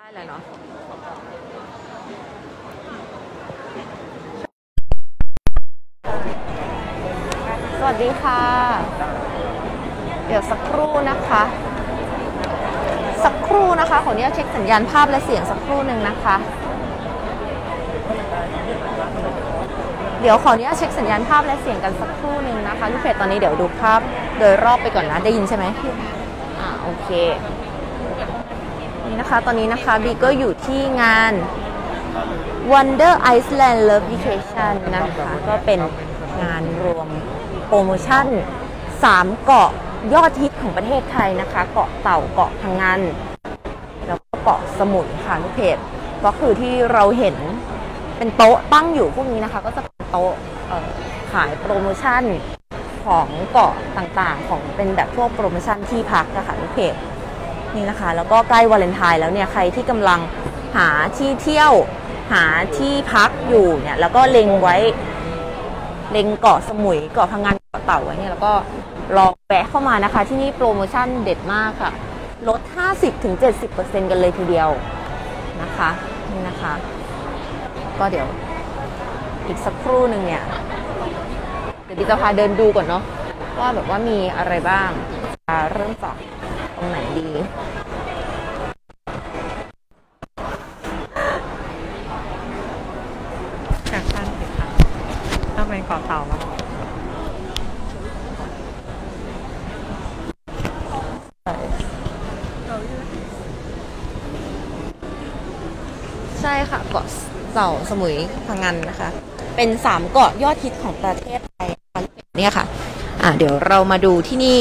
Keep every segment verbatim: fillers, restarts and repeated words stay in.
ได้แล้วเนาะสวัสดีค่ะเดี๋ยวสักครู่นะคะสักครู่นะคะขออนุญาตเช็คสัญญาณภาพและเสียงสักครู่หนึ่งนะคะเดี๋ยวขออนุญาตเช็คสัญญาณภาพและเสียงกันสักครู่หนึ่งนะคะลูกเพจตอนนี้เดี๋ยวดูภาพโดยรอบไปก่อนนะได้ยินใช่ไหมอ่าโอเคนี่นะคะตอนนี้นะคะบีก็อยู่ที่งาน Wonder Iceland Love Vacation นะคะก็เป็นงานรวมโปรโมชั่นสามเกาะยอดฮิตของประเทศไทยนะคะเกาะเต่าเกาะพังงานแล้วก็เกาะสมุยค่ะลูกเพจก็คือที่เราเห็นเป็นโต๊ะตั้งอยู่พวกนี้นะคะก็จะเป็นโต๊ะขายโปรโมชั่นของเกาะต่างๆของเป็นแบบพวกโปรโมชั่นที่พักนะคะลูกเพจนี่นะคะแล้วก็ใกล้วาเลนไทน์แล้วเนี่ยใครที่กำลังหาที่เที่ยวหาที่พักอยู่เนี่ยแล้วก็เล็งไว้เล็งเกาะสมุยเกาะพังงานเกาะเต่าไว้เนี่ยแล้วก็ลองแวะเข้ามานะคะที่นี่โปรโมชั่นเด็ดมากค่ะลด ห้าสิบถึงเจ็ดสิบเปอร์เซ็นต์ กันเลยทีเดียวนะคะนี่นะคะก็เดี๋ยวอีกสักครู่หนึ่งเนี่ยเดี๋ยวดิจะพาเดินดูก่อนเนาะว่าแบบว่ามีอะไรบ้างจะเริ่มจากตรงไหนดีจากสั้นสิคะต้องเป็นเกาะเต่ามั้งใช่ค่ะเกาะเต่าสมุยพังงานนะคะเป็นสามเกาะยอดฮิตของประเทศไทยเนี่ยค่ะอ่ะเดี๋ยวเรามาดูที่นี่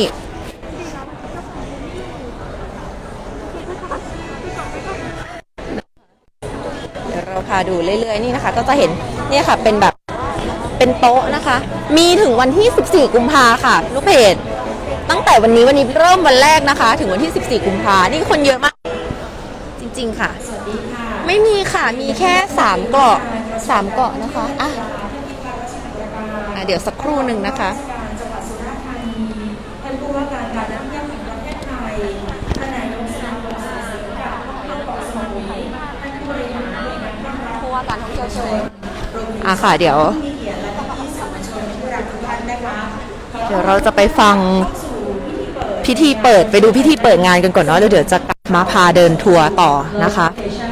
เดี๋ยวเราพาดูเรื่อยๆนี่นะคะก็จะเห็นเนี่ยค่ะเป็นแบบเป็นโต๊ะนะคะมีถึงวันที่สิบสี่กุมภาค่ะลูกเพจตั้งแต่วันนี้วันนี้เริ่มวันแรกนะคะถึงวันที่สิบสี่กุมภานี่คนเยอะมากจริงๆค่ะไม่มีค่ะมีแค่สามเกาะสามเกาะนะคะอ่ะอ่ะเดี๋ยวสักครู่หนึ่งนะคะท่านผู้ว่าการการท่องเที่ยวแห่งประเทศไทยท่านนายกสมาคมส่งเสริมการท่องเที่ยวเกาะสมุยท่านผู้บริหารผู้ว่าการท่องเที่ยวเชิญอ่ะค่ะเดี๋ยวเดี๋ยวเราจะไปฟังพิธีเปิดไปดูพิธีเปิดงานกันก่อนเนาะแล้วเดี๋ยวจะกลับมาพาเดินทัวร์ต่อนะคะ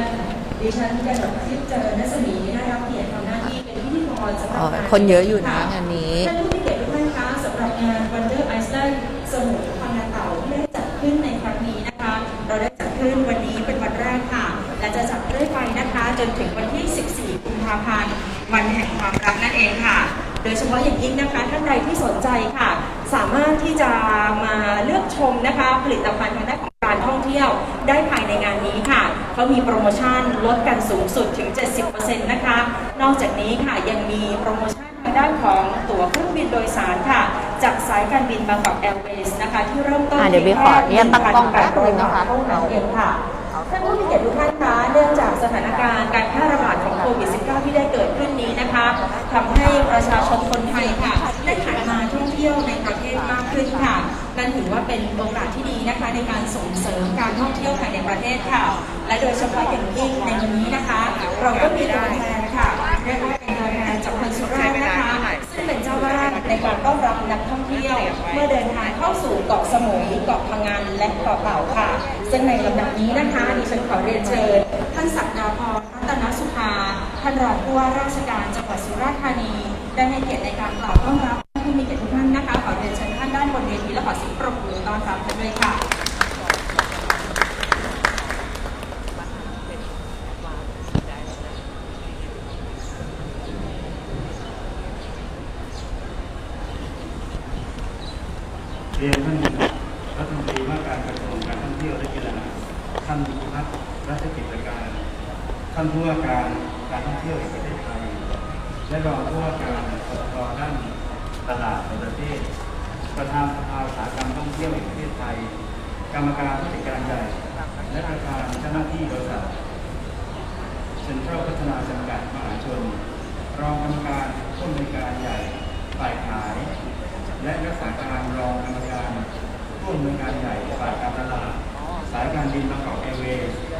คนเยอะอยู่นะงานนี้ท่านผู้มีเกียรติทุกท่านคะสำหรับงาน Wonder Iceland สมุยพังงานเต่าที่ได้จัดขึ้นในครั้งนี้นะคะเราได้จัดขึ้นวันนี้เป็นวันแรกค่ะและจะจัดเรื่อยไปนะคะจนถึงวันที่สิบสี่กุมภาพันธ์วันแห่งความรักนั่นเองค่ะโดยเฉพาะอย่างยิ่งนะคะท่านใดที่สนใจค่ะสามารถที่จะมาเลือกชมนะคะผลิตภัณฑ์ทางด้านของการท่องเที่ยวได้ภายในงานนี้ค่ะเขามีโปรโมชั่นลดกันสูงสุดถึง เจ็ดสิบเปอร์เซ็นต์ นะคะนอกจากนี้ค่ะยังมีโปรโมชั่นทางด้านของตั๋วเครื่องบินโดยสารค่ะจากสายการบินบางกอกแอร์เวย์นะคะที่เริ่มต้นที่แค่หนึ่งพันแปดร้อยบาทเท่านั้นเองค่ะท่านผู้มีเกียรติทุกท่านคะเนื่องจากสถานการณ์การแพร่ระบาดของโควิด สิบเก้า ที่ได้เกิดขึ้นนี้นะคะทำให้ประชาชนคนไทยค่ะได้หันมาท่องเที่ยวในประเทศมากขึ้นค่ะนั่นถือว่าเป็นโอกาสที่ดีนะคะในการส่งเสริมการท่องเที่ยวภายในประเทศค่ะและโดยเฉพาะอย่างยิ่งในวันนี้นะคะเราก็มีตัวแทนค่ะเรียกว่าเป็นตัวแทนจากคนสุราษฎร์นะคะซึ่งเป็นเจ้าบ้านในการต้อนรับนักท่องเที่ยวเมื่อเดินทางเข้าสู่เกาะสมุยเกาะพังงานและเกาะเต่าค่ะซึ่งในลำดับนี้นะคะดิฉันขอเรียนเชิญท่านศักดาพรรัตนสุภาท่านรองผู้ว่าราชการจังหวัดสุราษฎร์ธานีได้ให้เกียรติในการกล่าวต้อนรับผู้มีเกียรติทุกท่านนะคะขอเรียนเชิญท่านด้านบนเวทีและขอเสียงปรบมือต้อนรับท่านด้วยค่ะเรียนท่านรัฐมนตรีว่าการกระทรวงการท่องเที่ยวและกีฬาท่านพิพัฒน์รัชกิจการท่านผู้ว่าการการท่องเที่ยวแห่งประเทศไทยและรองผู้ว่าการกสทด้านตลาดในประเทศประธานสภาอุตสาหกรรมท่องเที่ยวแห่งประเทศไทยกรรมการผู้จัดการใหญ่และประธานเจ้าหน้าที่บริษัทเซ็นทรัลพัฒนาจำกัดมหาชนรองกรรมการผู้อำนวยการใหญ่ฝ่ายขายและรักษาการรองกรรมการผู้อำนวยการใหญ่ฝ่ายการตลาดสายการบินบางกอกแอร์เวย์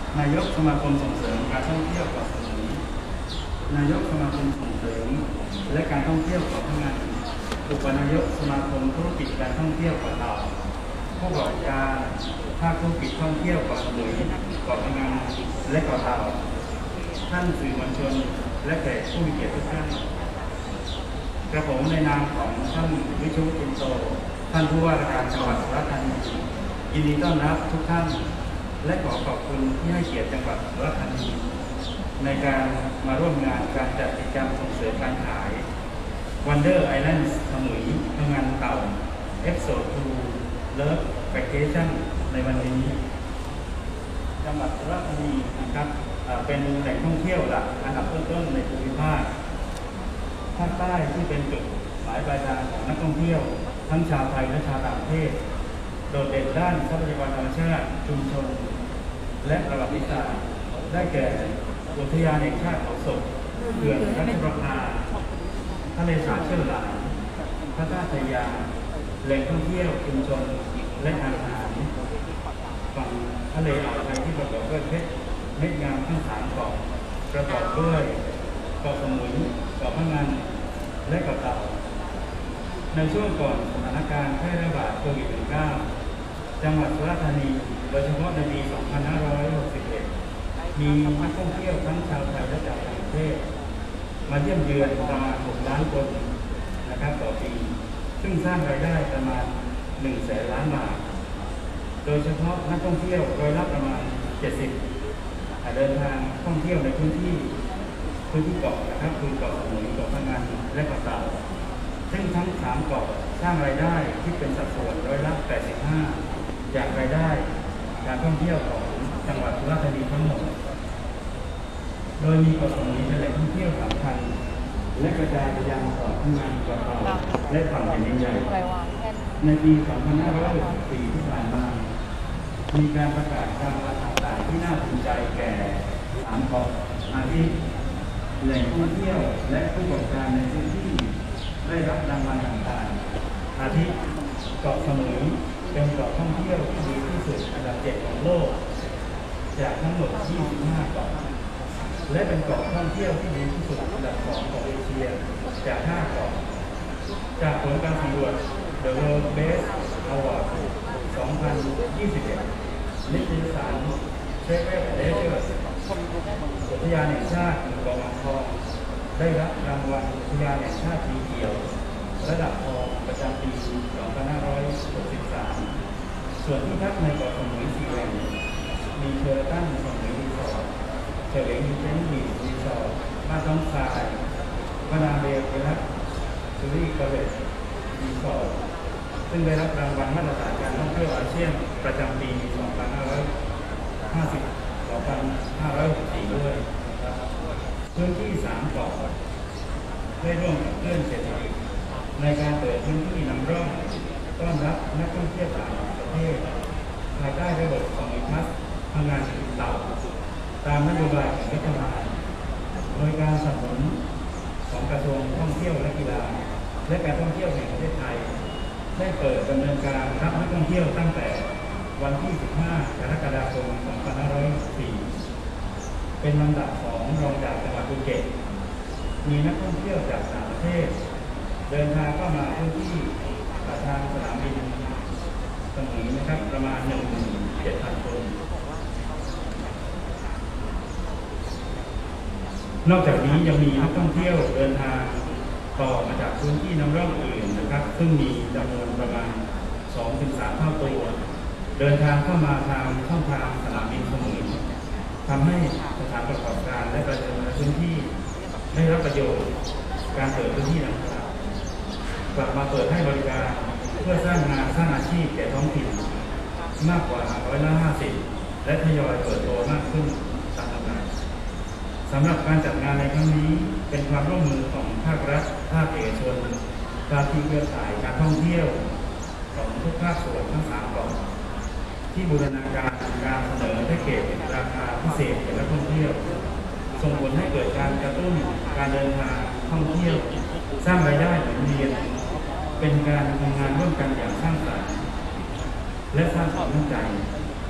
นายกสมาคมส่งเสริมการท่องเที่ยวเกาะสมุยนายกสมาคมส่งเสริมและการท่องเที่ยวเกาะพะงันอุปนายกสมาคมธุรกิจการท่องเที่ยวเกาะเต่าผู้ประกอบการภาคธุรกิจท่องเที่ยวเกาะสมุยเกาะพะงันและเกาะเต่าท่านสื่อมวลชนและแขกผู้มีเกียรติทุกท่านกระผมในนามของท่านวิชุจินโตท่านผู้ว่าราชการจังหวัดสุราษฎร์ธานียินดีต้อนรับทุกท่านและขอขอบคุณที่ให้เกียรติจังหวัดสุราษฎร์ธานีในการมาร่วมงานการจัดกิจกรรมส่งเสริมการขาย Wonder Island สมุยพะงันเต่า Episode ทู Love Vacation ในวันนี้จังหวัดสุราษฎร์ธานีนะครับเป็นแหล่งท่องเที่ยวหลักอันดับต้นๆในภูมิภาคภาคใต้ที่เป็นจุดหมายปลายทางของนักท่องเที่ยวทั้งชาวไทยและชาวต่างประเทศโดดเด่นด้านทรัพยากรธรรมชาติชุมชนและประวัติศาสตร์ได้แก่อุทยานแห่งชาติเขาศกเขื่อนรัชประภาทะเลสาบเชี่ยวหลานพระธาตุไทยาแหล่งท่องเที่ยวชุมชนและอาหารฝั่งทะเลอ่าวไทยที่ประกอบด้วยเพชรเม็ดงามทั้งสามเกาะประกอบด้วยเกาะสมุยเกาะพะงันและเกาะเต่าในช่วงก่อนสถานการณ์แพร่ระบาดโควิด สิบเก้า จังหวัดสุราษฎร์ธานีโดยเฉพาะในปี สองพันห้าร้อยหกสิบเอ็ด มีนักท่องเที่ยวทั้งชาวไทยและจากต่างประเทศมาเยี่ยมเยือนประมาณหกล้านคนนะครับต่อปีซึ่งสร้างรายได้ประมาณหนึ่งแสนล้านบาทโดยเฉพาะนักท่องเที่ยวร้อยละประมาณเจ็ดสิบเดินทางท่องเที่ยวในพื้นที่พื้นที่เกาะนะครับคือเกาะสมุยเกาะพะงันและเกาะเต่าซึ่งทั้งสามเกาะสร้างรายได้ที่เป็นสัดส่วนร้อยละแปดสิบห้าจากรายได้การท่องเที่ยวของจังหวัดสุราษฎร์ธานีทั้งหมดโดยมีเกาะสมุยเป็นแหล่งท่องเที่ยวสำคัญและกระจายไปยังเกาะพะงันเกาะเต่าและฝั่งแผ่นดินใหญ่ในปี สองพันห้าร้อยหกสิบสี่ ที่ผ่านมามีการประกาศรางวัลต่างๆที่น่าภูมิใจแก่สามเกาะอาทิแหล่งท่องเที่ยวและผู้ประกอบการในพื้นที่ได้รับรางวัลต่างๆอาทิเกาะสมุยเป็นเกาะท่องเที่ยวที่ดีที่สุดอันดับเจ็ดของโลกจากทั้งหมดยี่สิบห้าเกาะและเป็นเกาะท่องเที่ยวที่ดีที่สุดอันดับสองของเอเชียจากห้าเกาะจากผลการสำรวจ The World Best Award สองพันยี่สิบเอ็ด นิตยสารเชฟเวอร์เลเจอร์อุทยานแห่งชาติหมู่เกาะอ่างทองได้รับรางวัลอุทยานแห่งชาติสีเขียวระดับทองประจำปี สองพันห้าร้อยหกสิบสาม ส่วนที่พักในเกาะสมุยสี่แห่งมีเชอร์ตันสมุยรีสอร์ทเฉลิมเทนนิสรีสอร์ทบ้านท้องทรายวนาเบลเวลัสซูรี่คอเลจรีสอร์ทซึ่งได้รับรางวัลมาตรฐานการท่องเที่ยวอาเซียนประจำปี สองพันห้าร้อยห้าสิบ สองพันห้าร้อยหกสิบสี่ ด้วยพื้นที่สามเกาะได้ร่วมกับเพื่อนเศรษฐกิจในการเปิดพื้นที่นำร่องต้อนรับนักท่องเที่ยวต่างประเทศภายใต้ระบบสมุยพลัสพะงันเต่าตามนโยบายของรัฐบาลโดยการสนับสนุนของกระทรวงท่องเที่ยวและกีฬาและการท่องเที่ยวแห่งประเทศไทยได้เปิดดำเนินการรับนักท่องเที่ยวตั้งแต่วันที่ สิบห้า กรกฎาคม สองพันห้าร้อยหกสิบสี่ เป็นลำดับสองรองจากจังหวัดภูเก็ตมีนักท่องเที่ยวจากต่างประเทศเดินทางเข้ามาพื้นที่ทางสนามบินสมุยนะครับประมาณ หนึ่งหมื่นเจ็ดพัน คนนอกจากนี้ยังมีนักท่องเที่ยวเดินทางต่อมาจากพื้นที่นำร่องอื่นนะครับซึ่งมีจำนวนประมาณ สองถึงสาม เท่าตัวเดินทางเข้ามาทางช่องทางสนามบินสมุยทำให้สถานประกอบการและประชาชนในพื้นที่ได้รับประโยชน์การเปิดพื้นที่ดังกล่าวกลับมาเปิดให้บริการเพื่อสร้างงานสร้างอาชีพแก่ท้องถิ่นมากกว่าร้อยละห้าสิบและทยอยเปิดตัวมากขึ้นตามลำดับสำหรับการจัดงานในครั้งนี้เป็นความร่วมมือของภาครัฐภาคเอกชนภาคีเครือข่ายการท่องเที่ยวของทุกภาคส่วนทั้งสามเกาะที่บูรณาการการเสนอแพ็กเกจราคาพิเศษแก่นักท่องเที่ยวส่งผลให้เกิดการกระตุ้นการเดินทางท่องเที่ยวสร้างรายได้หมุนเวียนเป็นการทำงานร่วมกันอย่างสร้างสรรค์และสร้างความมั่นใจ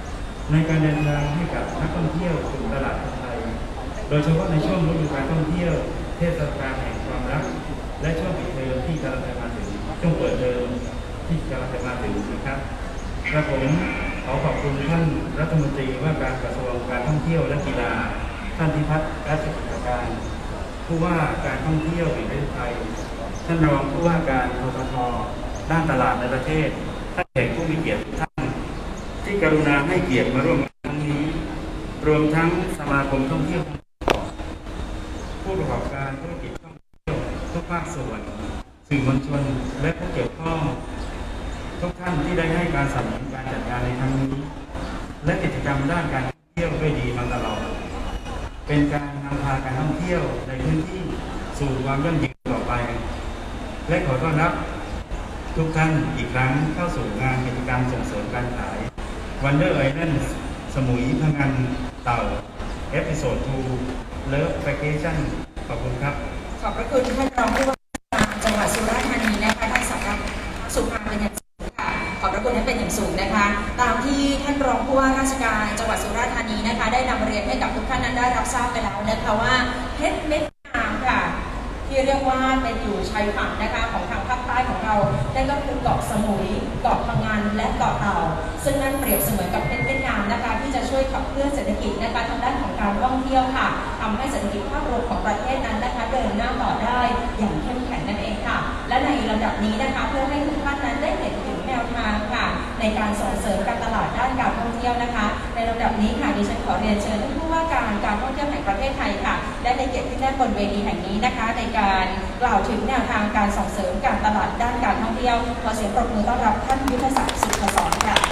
ในการเดินทางให้กับนักท่องเที่ยวสู่ตลาดไทยโดยเฉพาะในช่วงฤดูการท่องเที่ยวเทศกาลแห่งความรักและช่วงปิดเทอมที่กำลังจะมาถึงช่วงเปิดเทอมที่กำลังจะมาถึงนะครับกระผมขอขอบคุณท่านรัฐมนตรีว่าการกระทรวงการท่องเที่ยวและกีฬาท่านพิพัฒน์รัชกิจการผู้ว่าการท่องเที่ยวแห่งประเทศไทยท่านรองผู้ว่าการทททด้านตลาดในประเทศท่านแขกผู้มีเกียรติทุกท่านที่กรุณาให้เกียรติมาร่วมงานครั้งนี้รวมทั้งสมาคมท่องเที่ยวผู้ประกอบการธุรกิจท่องเที่ยวทุกภาคส่วนสื่อมวลชนและผู้เกี่ยวข้องทุกท่านที่ได้ให้การสนับสนุนการจัดงานในครั้งนี้และกิจกรรมด้านการท่องเที่ยวด้วยดีมาตลอดเป็นการนำพาการท่องเที่ยวในพื้นที่สู่ความยั่งยืนต่อไปและขอต้อนรับทุกท่านอีกครั้งเข้าสู่งานกิจกรรมส่งเสริมการขาย Wonder Island สมุยพังงานเต่าเอพิโซดสองเลิฟแฟเคชั่นขอบคุณครับขอบพระคุณท่านรองผู้ว่าการจังหวัดสุราษฎร์ธานีนะคะท่านสำนักสุภาเป็นอย่างสูงค่ะขอบพระคุณท่านเป็นอย่างสูงนะคะตามที่ท่านรองผู้ว่าราชการจังหวัดสุราษฎร์ธานีนะคะได้นำเรียนให้กับทุกท่านนั้นได้รับทราบไปแล้วนะคะว่าเพชรเม็ดงามค่ะที่เรียกว่าเป็นอยู่ชายฝั่งนะคะของทางภาคใต้ของเราได้ก็คือเกาะสมุยเกาะพังงานและเกาะเต่าซึ่งนั่นเปรียบเสมือนกับเพชรเม็ดงามนะคะที่จะช่วยขับเคลื่อนเศรษฐกิจนะคะทางด้านของการท่องเที่ยวค่ะทำให้เศรษฐกิจภาพรวมของประเทศนั้นนะคะเดินหน้าต่อได้อย่างเข้มแข็งนั่นเองค่ะและในลำดับนี้นะคะเพื่อให้ทุกท่านนั้นได้เห็นถึงแนวทางค่ะในการส่งเสริมการตลาดด้านการท่องเที่ยวนะคะในลำดับนี้ค่ะดิฉันขอเรียนเชิญท่านผู้ว่าการการท่องเที่ยวแห่งประเทศไทยค่ะได้ในเกียรติที่ได้บนเวทีแห่งนี้นะคะในการกล่าวถึงแนวทางการส่งเสริมการตลาดด้านการท่องเที่ยวขอเสียงปรบมือต้อนรับท่านยุทธศักดิ์สุขสอนค่ะ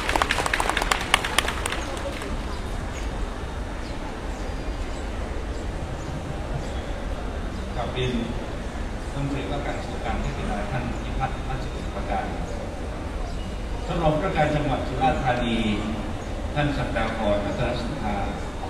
กับบินต้องเรียนว่าการสู่การที่เป็นนายท่านพิพัฒน์รัชกิจการท่านรองผู้ว่าการจังหวัดสุราษฎร์ธานีท่านศักดาพรรัตนสุภา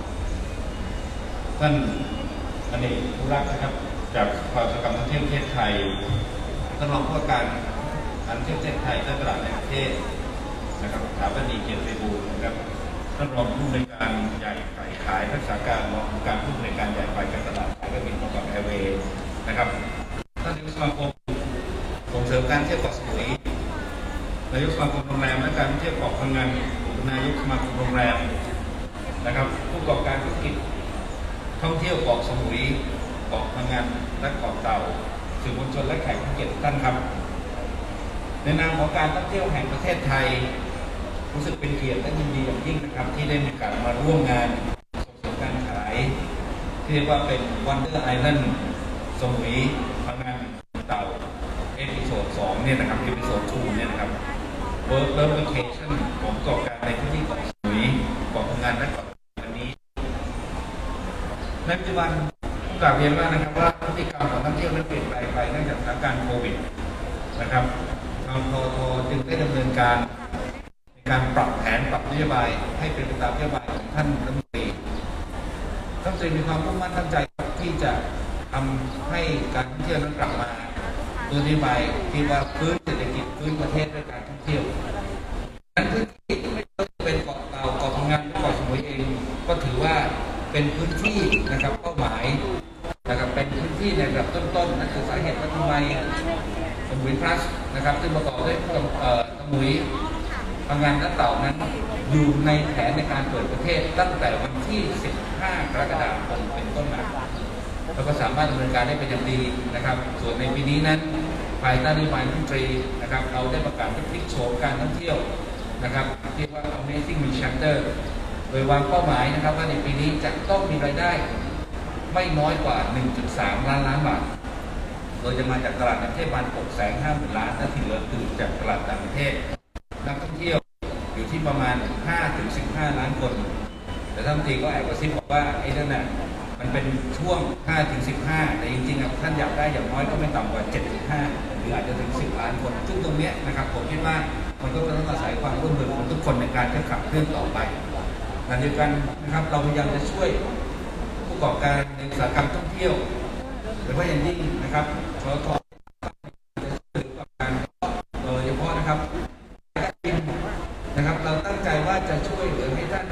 ท่านอเนกธุรักษ์นะครับจากสภาอุตสาหกรรมท่องเที่ยวประเทศไทยท่านรองผู้ว่าการการท่องเที่ยวประเทศไทยและตลาดในประเทศนะครับสถาปนิกเกียรติไพบูลย์นะครับท่านรองผู้อำนวยการใหญ่ฝ่ายขายรักษาการรองผู้การผู้อำนวยการใหญ่ฝ่ายการตลาดสายการบินของแอร์เวย์นะครับท่านนายกสมาคมส่งเสริมการเที่ยวเกาะสมุยนายกสมาคมโรงแรมและการเที่ยวเกาะพังงานนายกสมาคมโรงแรมนะครับผู้ประกอบการธุรกิจท่องเที่ยวเกาะสมุยเกาะพังงานและเกาะเต่าสื่อมวลชนและแขกผู้เกียรติท่านครับในนามของการท่องเที่ยวแห่งประเทศไทยรู้สึกเป็นเกียรติและยินดีอย่างยิ่งนะครับที่ได้มีการมาร่วมงานส่งเสริมการขายที่เรียกว่าเป็น Wonder Island สมุยพังงานเต่าเอพิโซดสองเนี่ยนะครับเอพิโซดสองเนี่ยนะครับ Work Location ของประกอบการในพื้นที่เกาะสมุยเกาะพังงานและเกาะอันนี้ในปัจจุบันกล่าวเรียนว่านะครับว่าพฤติกรรมของนักเที่ยวนั้นเปลี่ยนแปลงไปเนื่องจากสถานการณ์โควิดนะครับทางททจึงได้ดำเนินการในการปรับแผนปรับนโยบายให้เป็นไปตามนโยบายของท่านรัฐมนตรีท่านจึงมีความมุ่งมั่นตั้งใจที่จะทำให้การท่องเที่ยวนั้นกลับมาโดยนโยบายที่ว่าพื้นเศรษฐกิจพื้นประเทศด้วยการท่องเที่ยวนั้นพื้นที่ไม่ว่าจะเป็นเกาะเต่าเกาะพังงานเกาะสมุยเองก็ถือว่าเป็นพื้นที่นะครับเป้าหมายนะครับเป็นพื้นที่ในระดับต้นๆนั่นคือสาเหตุว่าทำไมสมุยพลัสนะครับซึ่งประกอบด้วยสมุยพังงานและเต่านั้นอยู่ในแผนในการเปิดประเทศตั้งแต่วันที่สิบห้ากรกฎาคมเป็นต้นมาเราก็สามารถดำเนินการได้เป็นอย่างดีนะครับส่วนในปีนี้นั้นภายใต้นโยบายรัฐมนตรีนะครับเราได้ประกาศพลิกโฉมการท่องเที่ยวนะครับที่ว่า Amazing New Chapter โดยวางเป้าหมายนะครับว่าในปีนี้จะต้องมีรายได้ไม่น้อยกว่า หนึ่งจุดสาม ล้านล้านบาทโดยจะมาจากตลาดในประเทศประมาณ หกแสนห้าหมื่น ล้านและที่เหลือคือจากตลาดต่างประเทศนักท่องเที่ยวอยู่ที่ประมาณ ห้าถึงสิบห้า ล้านคนแต่ท่านทีก็แอบกระซิบบอกว่าไอ้นั่นน่ะมันเป็นช่วง ห้าถึงสิบห้า แต่จริงๆท่านอยากได้อย่างน้อยก็ไม่ต่ำกว่า เจ็ดถึงห้า หรืออาจจะถึงสิบล้านคนซึ่งตรงนี้นะครับผมคิดว่ามันก็ต้องอาศัยความร่วมมือของทุกคนในการจะขับเคลื่อนต่อไปขณะเดียวกันนะครับเราพยายามจะช่วยผู้ประกอบการในอุตสาหกรรมท่องเที่ยวโดยเฉพาะอย่างยิ่งนะครับททจะช่วยประกอบการโดยเฉพาะนะครับการบินนะครับเราตั้งใจว่าจะช่วยเหลือให้ท่าน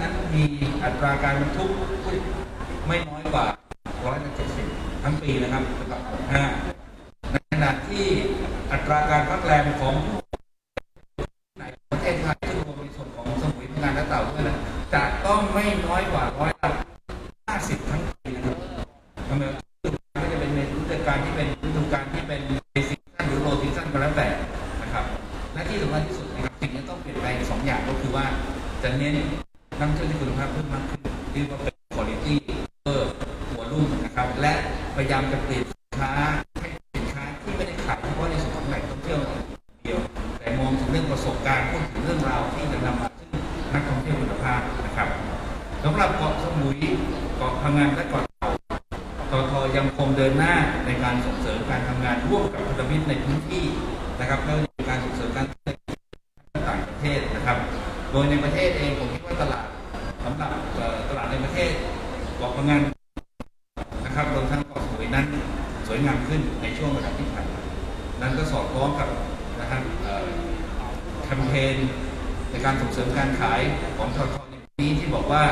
ไม่น้อยกว่าร้อยละเจ็ดสิบทั้งปีนะครับสำหรับห้าในขณะที่อัตราการพักแรมของในประเทศไทยซึ่งรวมในส่วนของสมุยพังงานและเต่าด้วยนะจะต้องไม่น้อยกว่าร้อยละห้าสิบทั้งปีนะครับทำไมก็จะเป็นในฤดูกาลที่เป็นฤดูกาลที่เป็นเบซีซั่นหรือโรซีซั่นก็แล้วแต่นะครับและที่สำคัญที่สุดนะครับสิ่งที่ต้องเปลี่ยนแปลงสองอย่างก็คือว่าจะเน้นนักท่องเที่ยวที่คุณภาพเพิ่มมากขึ้นเรียกว่าเป็น quality over volume นะครับและพยายามจะเปลี่ยนสินค้าให้สินค้าที่ไม่ได้ขายเฉพาะในส่วนของแหล่งท่องเที่ยวเดียวแต่มองถึงเรื่องประสบการณ์พูดถึงเรื่องราวที่จะนำมาซึ่งนักท่องเที่ยวคุณภาพนะครับสำหรับเกาะสมุยเกาะพังงานและเกาะเต่าททยังคงเดินหน้าในการส่งเสริมการทำงานร่วมกับพันธมิตรในพื้นที่นะครับและในการส่งเสริมการต่างประเทศนะครับโดยในประเทศเองผมคิดว่าตลาดสำหรับตลาดในประเทศเกาะพังงานนะครับรวมทั้งเกาะสมุยนั้นสวยงามขึ้นในช่วงเวลาที่ผ่านมานั้นก็สอดคล้องกับนะครับแคมเปญในการส่งเสริมการขายของททในปีนี้ที่บอกว่า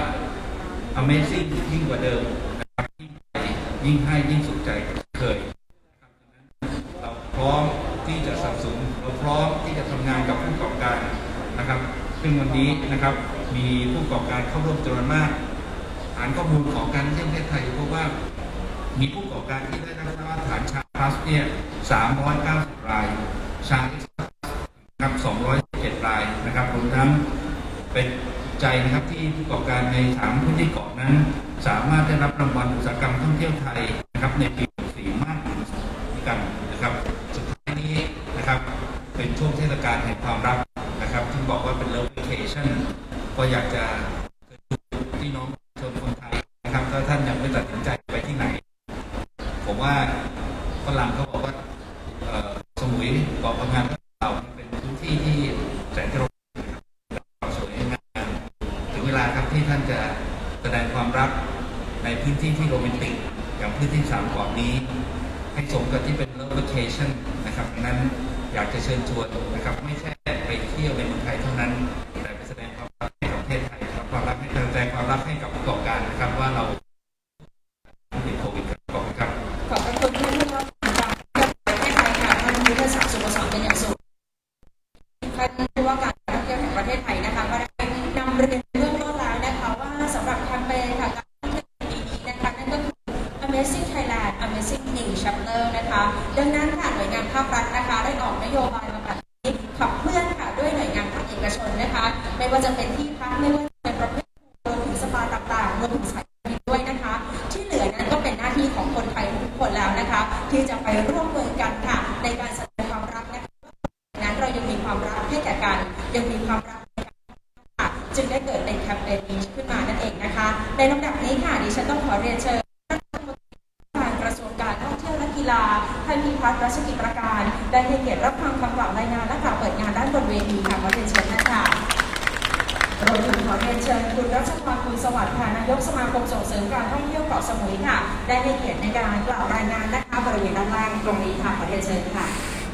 Amazing ยิ่งกว่าเดิมนะครับยิ่งให้ยิ่งสุขใจเคยเราพร้อมที่จะสนับสนุนเราพร้อมที่จะทำงานกับผู้ประกอบการนะครับซึ่งวันนี้นะครับมีผู้ประกอบการเข้าร่วมจำนวนมากฐานข้อมูลของการท่องเที่ยวประเทศไทยพบว่ามีผู้ประกอบการที่ได้รับมาตรฐานชาพลัสเนี่ยสามร้อยเก้าสิบรายชาเอ็กซ์นะครับสองร้อยเจ็ดรายนะครับรวมทั้งเป็นใจนะครับที่ผู้ประกอบการในสามพื้นที่เกาะนั้นสามารถได้รับรางวัลอุตสาหกรรมท่องเที่ยวไทยนะครับในปีสี่มากกันนะครับสุดท้ายนี้นะครับเป็นช่วงเทศกาลแห่งความรักนะครับที่บอกว่าเป็น Love Vacation ก็อยากจะพี่น้องชนคนไทยนะครับถ้าท่านยังไม่ตัดสินใจไปที่ไหนผมว่าฝรั่งเขาบอกว่าสมุยเกาะพังงานเราเป็นพื้นที่ที่แสนจะร่มสวยงามถึงเวลาครับที่ท่านจะแสดงความรักในพื้นที่ที่โรแมนติกอย่างพื้นที่สามเกาะนี้ให้สมกับที่เป็น Love Vacation นะครับดังนั้นอยากจะเชิญชวนนะครับไม่ใช่ไปเที่ยวในเมืองไทยเท่านั้นแต่ไปแสดงความรักให้กับประเทศไทยครับความรักให้แสดงความรักให้กับผู้ประกอบการนะครับว่าเราติดโควิดครับขอบคุณครับขอบคุณท่านผู้ว่าการประเทศไทยค่ะท่านยุทธศักดิ์สุภสรเป็นอย่างสูงท่านผู้ว่าการท่องเที่ยวแห่งประเทศไทยนะคะก็ได้นำเรียนเบื้องต้นแล้วนะคะว่าสำหรับแคมเปญค่ะการท่องเที่ยวปีนี้นะคะนั่นก็คือ Amazing Thailand Amazing New Chapter นะคะดังนั้นค่ะหน่วยงานภาครัฐนะคะได้ออกนโยบายมาแบบนี้ขับเคลื่อนค่ะด้วยหน่วยงานภาคเอกชนนะคะไม่ว่าจะเป็นที่พักไม่ว่าจะเป็นประเภทรวมถึงสปาต่างๆรวมถึงสายการบินด้วยนะคะที่เหลือนั้นก็เป็นหน้าที่ของคนไทยทุกคนแล้วนะคะที่จะไปร่วมมือกันค่ะในการแสดงความรักนะคะนั้นเรายังมีความรักให้แก่กันยังมีความรักค่ะจึงได้เกิดในแคมเปญนี้ขึ้นมานั่นเองนะคะในลำดับนี้ค่ะดิฉันต้องขอเรียนเชิญกระทรวงการท่องเที่ยวและกีฬาท่านพิพัฒน์รัชกิจประการได้ให้เกียรติรับฟังคำกล่าวรายงานและกล่าวเปิดงานด้านบนเวทีค่ะขอเรียนเชิญท่านค่ะรวมถึงขอเรียนเชิญคุณรัชพรคุณสวัสดิ์ค่ะนายกสมาคมส่งเสริมการท่องเที่ยวเกาะสมุยค่ะได้ให้เกียรติในการกล่าวรายงานนะคะบริเวณด้านล่างตรงนี้ค่ะขอเรียนเชิญค่ะ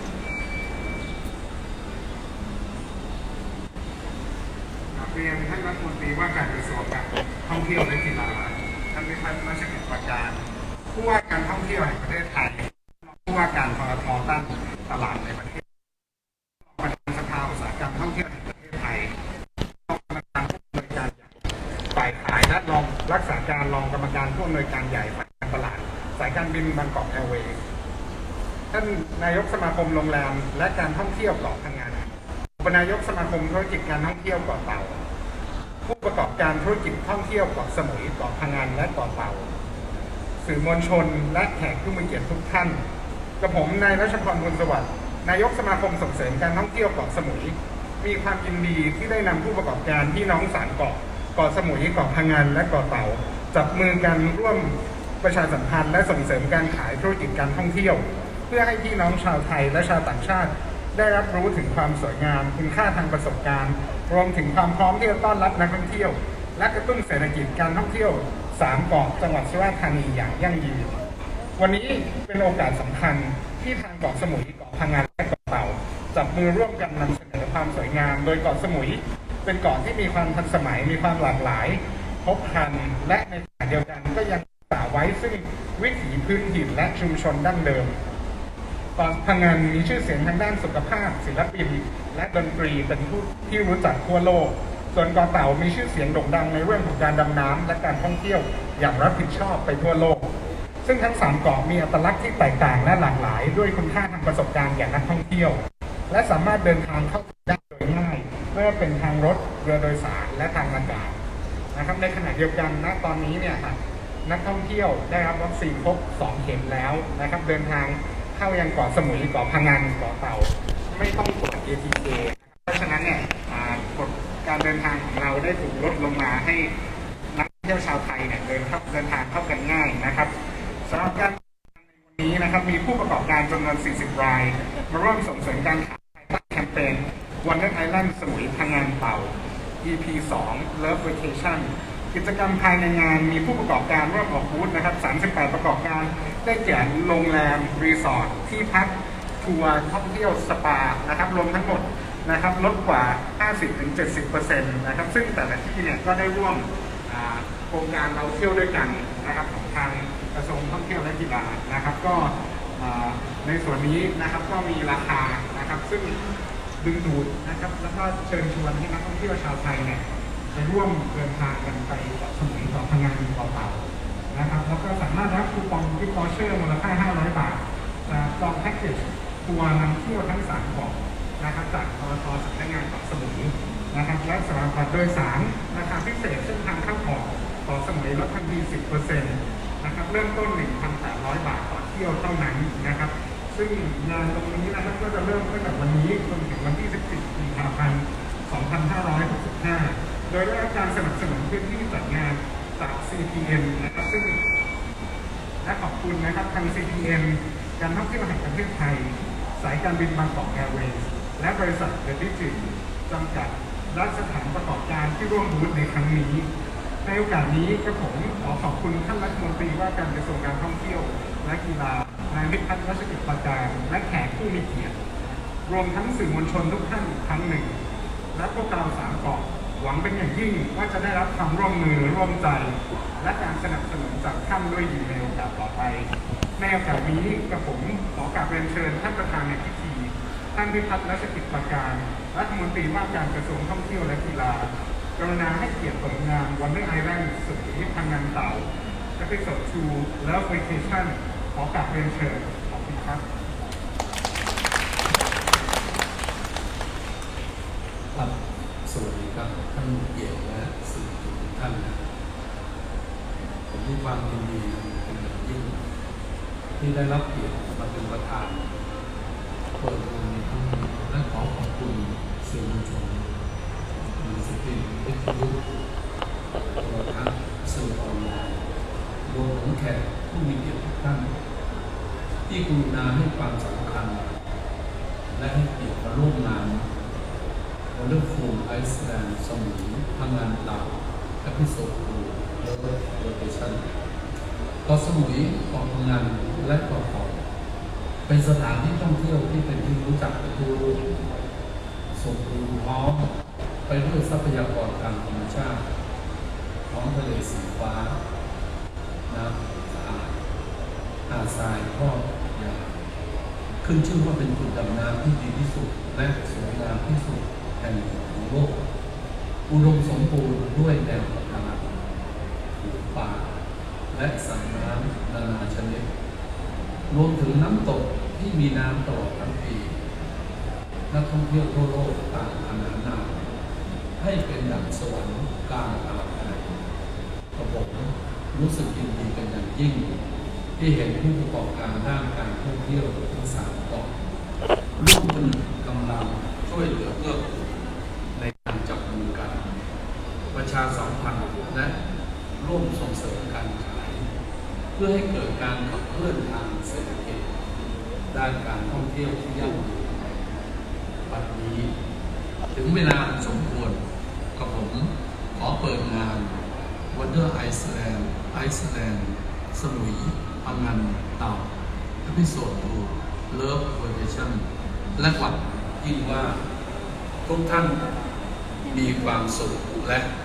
เรียนท่านรัฐมนตรีว่าการกระทรวงการท่องเที่ยวและกีฬาท่านพิพัฒน์รัชกิจประการผู้ว่าการท่องเที่ยวแห่งประเทศไทยผู้ว่าการททตั้งตลาดในประเทศประธานสภาอุตสาหกรรมท่องเที่ยวแห่งประเทศไทยรองกรรมการผู้อำนวยการใหญ่ฝ่ายขายและรองรักษาการรองกรรมการผู้อำนวยการใหญ่ฝ่ายการตลาดสายการบินบางกอกแอร์เวย์ท่านนายกสมาคมโรงแรมและการท่องเที่ยวเกาะพังงานอุปนายกสมาคมธุรกิจการท่องเที่ยวเกาะเต่าผู้ประกอบการธุรกิจท่องเที่ยวเกาะสมุยเกาะพังงานและเกาะเต่าสื่อมวลชนและแขกผู้มีเกียรติทุกท่านกระผมนายรัชพร คุณสวัสดิ์นายกสมาคมส่งเสริมการท่องเที่ยวเกาะสมุยมีความยินดีที่ได้นำผู้ประกอบการพี่น้องสามเกาะเกาะสมุยเกาะพังงานและเกาะเต่าจับมือกันร่วมประชาสัมพันธ์และส่งเสริมการขายธุรกิจการท่องเที่ยวเพื่อให้พี่น้องชาวไทยและชาวต่างชาติได้รับรู้ถึงความสวยงามคุณค่าทางประสบการณ์รวมถึงความพร้อมที่จะต้อนรับนักท่องเที่ยวและกระตุ้นเศรษฐกิจการท่องเที่ยวสามเกาะจังหวัดสุราษฎร์ธานีอย่างยั่งยืนวันนี้เป็นโอกาสสำคัญที่ทางเกาะสมุยเกาะพังงานและเกาะเต่าจับมือร่วมกันนำเสนอความสวยงามโดยเกาะสมุยเป็นเกาะที่มีความทันสมัยมีความหลากหลายพบครันและในขณะเดียวกันก็ยังรักษาไว้ซึ่งวิถีพื้นถิ่นและชุมชนดั้งเดิมพังงานมีชื่อเสียงทางด้านสุขภาพศิลปินและดนตรีเป็นผู้ที่รู้จักทั่วโลกส่วนเกาะเต่ามีชื่อเสียงโด่งดังในเรื่องของการดำน้ำและการท่องเที่ยวอย่างรับผิดชอบไปทั่วโลกซึ่งทั้งสามเกาะมีอัตลักษณ์ที่แตกต่างและหลากหลายด้วยคุณค่าทางประสบการณ์แก่นักท่องเที่ยวและสามารถเดินทางเข้าถึงได้โดยง่ายไม่ว่าเป็นทางรถเรือโดยสารและทางอากาศนะครับในขณะเดียวกันณตอนนี้เนี่ยนักท่องเที่ยวได้รับวัคซีนครบสองเข็มแล้วนะครับเดินทางเข้ายังเกาะสมุยเกาะพะงันเกาะเต่าไม่ต้องตรวจ เอ ที เค เพราะฉะนั้นเนี่ยกฎการเดินทางของเราได้ถูกลดลงมาให้นักท่องเที่ยวชาวไทยเนี่ยเดินเข้าเดินทางเข้ากันง่ายนะครับสำหรับการในวันนี้นะครับมีผู้ประกอบการจำนวนสี่สิบรายมาร่วมส่งเสริมการขายภายใต้แคมเปญ Wonder Island สมุยพะงันเต่า อี พี สอง Love Vacation กิจกรรมภายในงานมีผู้ประกอบการร่วมออกบูธนะครับสามสิบแปดประกอบการได้แก่โรงแรมรีสอร์ทที่พักทัวร์ท่องเที่ยวสปานะครับรวมทั้งหมดนะครับลดกว่า ห้าสิบถึงเจ็ดสิบเปอร์เซ็นต์ นะครับซึ่งแต่ละที่เนี่ยก็ได้ร่วมโครงการเราเที่ยวด้วยกันนะครับของทางกระทรวงท่องเที่ยวและกีฬานะครับก็ในส่วนนี้นะครับก็มีราคานะครับซึ่งดึงดูดนะครับแล้วก็เชิญชวนให้นักท่องเที่ยวชาวไทยเนี่ยไปร่วมเดินทางกันไปเกาะสมุยเกาะพะงันเกาะเต่านะครับแล้วก็สามารถรับคูปองกิฟต์วอเชอร์มูลค่าห้าร้อยบาทจากจองแพ็กเกจทัวร์นำเที่ยวทั้งสามเกาะนะครับจากททสำนักงานเกาะสมุยนะครับและสำหรับบัตรโดยสารราคาพิเศษเส้นทางเข้าออกเกาะสมุยลดทันที สิบเปอร์เซ็นต์ นะครับเริ่มต้น หนึ่งพันแปดร้อย บาทต่อเที่ยวเท่านั้นนะครับซึ่งงานตรงนี้นะครับก็จะเริ่มตั้งแต่วันนี้จนถึงวันที่ สิบสี่กุมภาพันธ์ สองพันห้าร้อยหกสิบห้า โดยได้รับการสนับสนุนพื้นที่จัดงานจาก ซี พี เอ็ม นะครับซึ่งและขอบคุณนะครับทาง ซี พี เอ็ม การท่องเที่ยวแห่งประเทศไทยสายการบินบางกอกแอร์เวย์และบริษัทเดอะดิจิทัลจำกัดและสถานประกอบการที่ร่วมบูธในครั้งนี้ในโอกาสนี้กระผมขอขอบคุณท่านรัฐมนตรีว่าการกระทรวงการท่องเที่ยวและกีฬานายวิพัฒน์รัชกิจประการและแขกผู้มีเกียรติรวมทั้งสื่อมวลชนทุกท่านครั้งหนึ่งและพวกเราสามเกาะหวังเป็นอย่างยิ่งว่าจะได้รับความร่วมมือร่วมใจและการสนับสนุนจากท่านด้วยดีในโอกาสต่อไปในโอกาสนี้กระผมขอกราบเรียนเชิญท่านประธานในพิธีท่านวิพัฒน์รัชกิจประการรัฐมนตรีว่าการกระทรวงท่องเที่ยวและกีฬากรุณาให้เกียรติเปิดงาน Wonder Island สุดที่พะงันเต่าและไปสดชูแล้ว Vacation ขอกราบเรียนเชิญขอบคุณครับครับสวัสดีครับท่านเกียรติและสื่อทุกท่านผมมีความยินดีเป็นอย่างยิ่งที่ได้รับเกียรติมาเป็นประธานเปิดงานในครั้งนี้และขอขอบคุณสื่อมวลชนมีสปินวิทยุโทรทัศน์สื่อออนไลน์รวมถึงแขกผู้มีเกียรติทุกท่านที่กรุณาให้ความสำคัญและให้เกียรติมาร่วมงานWonderful Island สมุยพะงันเต่าเอพิโซดทูเลิฟโลเคชั่นเกาะสมุยเกาะพะงันและเกาะเต่าเป็นสถานที่ท่องเที่ยวที่เป็นที่รู้จักทั่วโลกสมบูรณ์พร้อมไปด้วยทรัพยากรทางธรรมชาติท้องทะเลสีฟ้าน้ำสะอาดหาดทรายครอบยาวขึ้นชื่อว่าเป็นจุดดำน้ำที่ดีที่สุดและสวยงามที่สุดแห่งของโลกอุดมสมบูรณ์ด้วยแนวปะการังผืนป่าและสัตว์น้ำนานาชนิดรวมถึงน้ำตกที่มีน้ำตลอดทั้งปีนักท่องเที่ยวทั่วโลกต่างขนานนามให้เป็นดั่งสวรรค์กลางอ่าวไทยกระผมรู้สึกยินดีเป็นอย่างยิ่งที่เห็นผู้ประกอบการด้านการท่องเที่ยวทั้งสามเกาะร่วมกันกำลังช่วยเหลือเอื้อเฟื้อในการจับมือกันประชาสัมพันธ์และร่วมส่งเสริมการขายเพื่อให้เกิดการขับเคลื่อนทางเศรษฐกิจด้านการท่องเที่ยวที่ยั่งยืนบัดนี้ถึงเวลาสมควรกับผมขอเปิดงาน Wonder Island Iceland สมุยพะงันเต่าเอพิโซดทู Love Vacation และหวังยิ่งว่าทุกท่านมีความสุขและ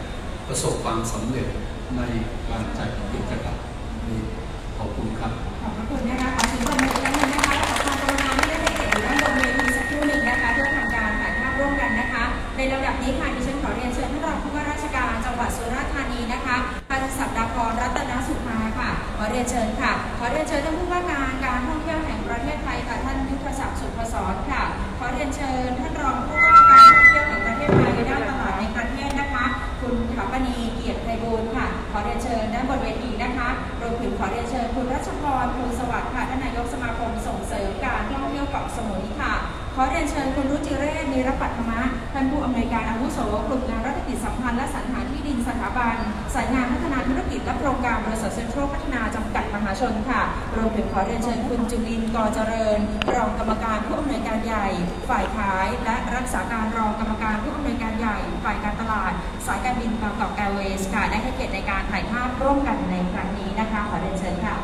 ประสบความสำเร็จในการจัดกิจกรรมนี้ขอบคุณครับขอบพระคุณนะคะขอถึงคนในครั้งนี้นะคะขอความกรุณาที่ได้ให้เกียรติอยู่ด้านบนเวทีสักครู่หนึ่งนะคะเพื่อทำการถ่ายภาพร่วมกันนะคะในลำดับนี้ค่ะดิฉันขอเรียนเชิญท่านรองผู้ว่าราชการจังหวัดสุราษฎร์ธานีนะคะท่านศักดาพรรัตนสุภาค่ะขอเรียนเชิญค่ะขอเรียนเชิญท่านผู้ว่าการการท่องเที่ยวแห่งประเทศไทยค่ะท่านยุทธศักดิ์สุภศรค่ะขอเรียนเชิญท่านรองผู้ว่าการท่องเที่ยวแห่งประเทศไทยด้านตลาดในประเทศนะคะคุณถาปณีเกียรติไพบูลย์ค่ะขอเรียนเชิญด้านบนเวทีนะคะรวมถึงขอเรียนเชิญคุณรัชพรภูลสวัสดิ์ค่ะท่านนายกสมาคมส่งเสริมการท่องเที่ยวเกาะสมุยค่ะขอเรียนเชิญคุณรุจิเรศนิรปัตถมะท่านผู้อำนวยการอาวุโสกลุ่มงานรัฐกิจสัมพันธ์และสรรหาที่ดินสถาบันสายงานพัฒนาธุรกิจและโครงการบริษัทเซ็นทรัลพัฒนาจำกัดมหาชนค่ะรวมถึงขอเรียนเชิญคุณจุลินทร์ กเจริญรองกรรมการผู้อำนวยการใหญ่ฝ่ายขายและรักษาการรองกรรมการผู้อำนวยการใหญ่ฝ่ายการตลาดสายการบินบางกอกแอร์เวย์ค่ะได้ให้เกียรติในการถ่ายภาพร่วมกันในครั้งนี้นะคะขอเรียนเชิญค่ะ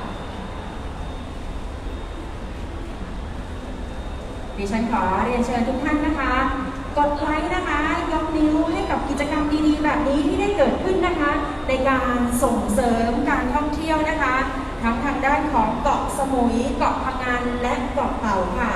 ดิฉันขอเรียนเชิญทุกท่านนะคะกดไลค์นะคะยกนิ้วให้กับกิจกรรมดีๆแบบนี้ที่ได้เกิดขึ้นนะคะในการส่งเสริมการท่องเที่ยวนะคะทั้งทางด้านของเกาะสมุยเกาะพะงันและเกาะเต่าค่ะ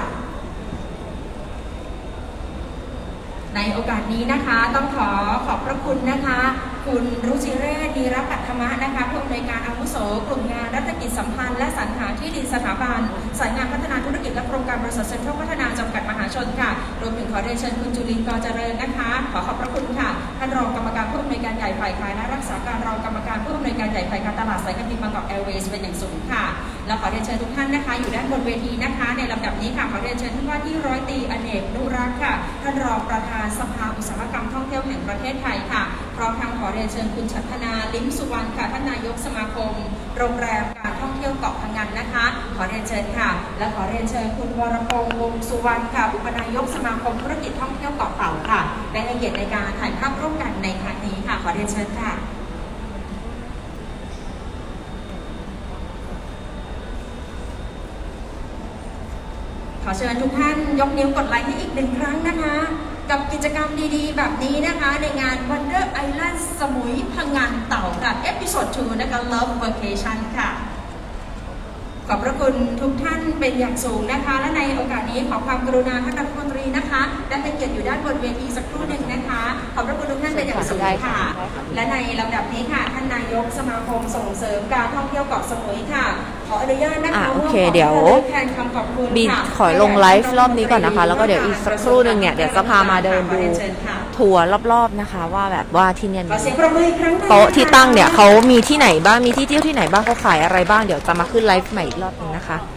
ในโอกาสนี้นะคะต้องขอขอบพระคุณนะคะคุณรุจิเรศนิรปัตถมะนะคะผู้อำนวยการอาวุโสกลุ่มงานรัฐกิจสัมพันธ์และสรรหาที่ดินสถาบันสายงานพัฒนาธุรกิจและโครงการบริษัทเซ็นทรัลพัฒนาจำกัดมหาชนค่ะรวมถึงขอเรียนเชิญคุณจุลินทร์ กเจริญนะคะขอขอบพระคุณค่ะท่านรองกรรมการผู้อำนวยการใหญ่ฝ่ายขายและรักษาการรองกรรมการผู้อำนวยการใหญ่ฝ่ายการตลาดสายการบินบางกอกแอร์เวย์เป็นอย่างสูงค่ะและขอเรียนเชิญทุกท่านนะคะอยู่ด้านบนเวทีนะคะในลำดับนี้ค่ะขอเรียนเชิญท่านว่าที่ร้อยตรีอเนกนุรักษ์ค่ะท่านรองประธานสภาอุตสาหกรรมท่องเที่ยวแห่งประเทศไทยค่ะพร้อมทางขอเรียนเชิญคุณชัฒนาลิ้มสุวรรณค่ะท่านนายกสมาคมโรงแรมการท่องเที่ยวเกาะพะงันนะคะขอเรียนเชิญค่ะและขอเรียนเชิญคุณวรพงษ์วงษ์สุวรรณค่ะอุปนายกสมาคมธุรกิจท่องเที่ยวเกาะเต่าค่ะได้ให้เกียรติในการถ่ายภาพร่วมกันในครั้งนี้ค่ะขอเรียนเชิญค่ะขอเชิญทุกท่านยกนิ้วกดไลค์ให้อีกหนึ่งครั้งนะคะกับกิจกรรมดีๆแบบนี้นะคะในงาน Wonder Island สมุยพะงันเต่ากับเอพิโซดสองนะคะ Love Vacation ค่ะขอบพระคุณทุกท่านเป็นอย่างสูงนะคะและในโอกาสนี้ขอความกรุณาท่านรัฐมนตรีนะคะได้ให้เกียรติอยู่ด้านบนเวทีสักครู่หนึ่งนะคะขอบพระคุณทุกท่านเป็นอย่างสูงค่ะและในลำดับนี้ค่ะท่านนายกสมาคมส่งเสริมการท่องเที่ยวเกาะสมุยค่ะขออนุญาตนะคะโอเคเดี๋ยวบีขอลงไลฟ์รอบนี้ก่อนนะคะแล้วก็เดี๋ยวอีกสักครู่หนึ่งเนี่ยเดี๋ยวจะพามาเดินดูทัวร์รอบๆนะคะว่าแบบว่าที่เนี่ยโต๊ะที่ตั้งเนี่ยเขามีที่ไหนบ้างมีที่เที่ยวที่ไหนบ้างเขาขายอะไรบ้างเดี๋ยวจะมาขึ้นไลฟ์ใหม่อีกรอบนึงนะคะ